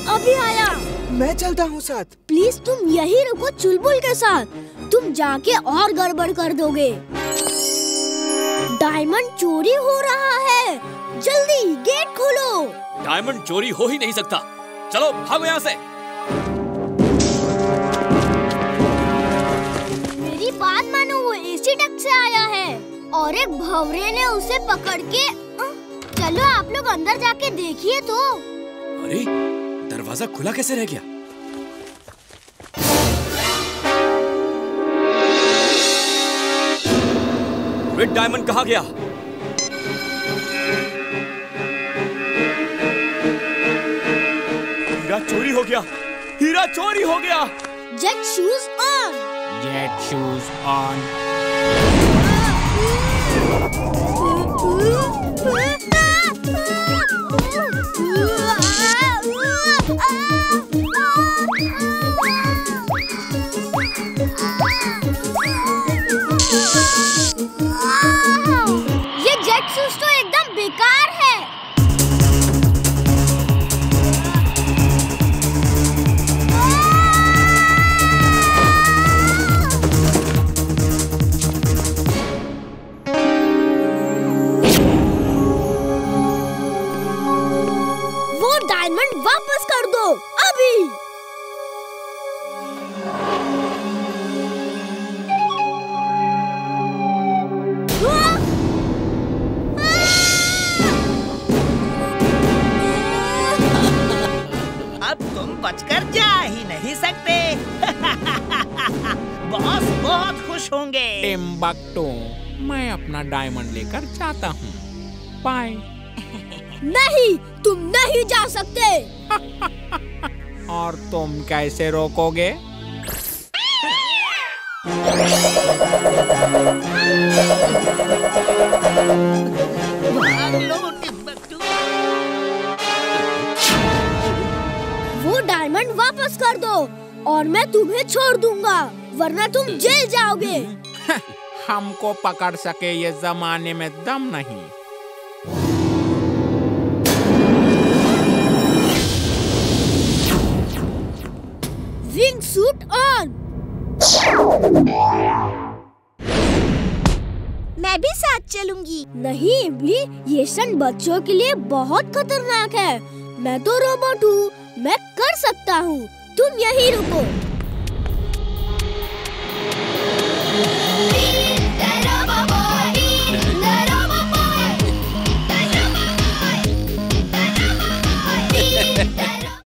अभी आया। मैं चलता हूँ साथ। प्लीज तुम यही रुको चुलबुल के साथ, तुम जाके और गड़बड़ कर दोगे। डायमंड चोरी हो रहा है, जल्दी गेट खोलो। डायमंड चोरी हो ही नहीं सकता, चलो भागो यहाँ से। मेरी बात मानो, वो एसी डक से आया है और एक भंवरे ने उसे पकड़ के। चलो आप लोग अंदर जाके देखिए तो। अरे दरवाजा खुला कैसे रह गया? रेड डायमंड कहाँ गया? हीरा चोरी हो गया, हीरा चोरी हो गया। Jet shoes on. Jet shoes on. ये जेट शूज तो एकदम बेकार है। वो डायमंड वापस कर दो अभी। अब तुम बचकर जा ही नहीं सकते। बॉस बहुत खुश होंगे। टिम्बक्टू, मैं अपना डायमंड लेकर जाता हूँ। बाय। नहीं, तुम नहीं जा सकते। और तुम कैसे रोकोगे? भाग लो टिम्बक्टू। वो डायमंड वापस कर दो और मैं तुम्हें छोड़ दूंगा, वरना तुम जेल जाओगे। हमको पकड़ सके ये जमाने में दम नहीं। Wingsuit on. मैं भी साथ चलूंगी। नहीं भी, ये सन बच्चों के लिए बहुत खतरनाक है। मैं तो रोबोट हूँ, मैं कर सकता हूँ। तुम यहीं रुको।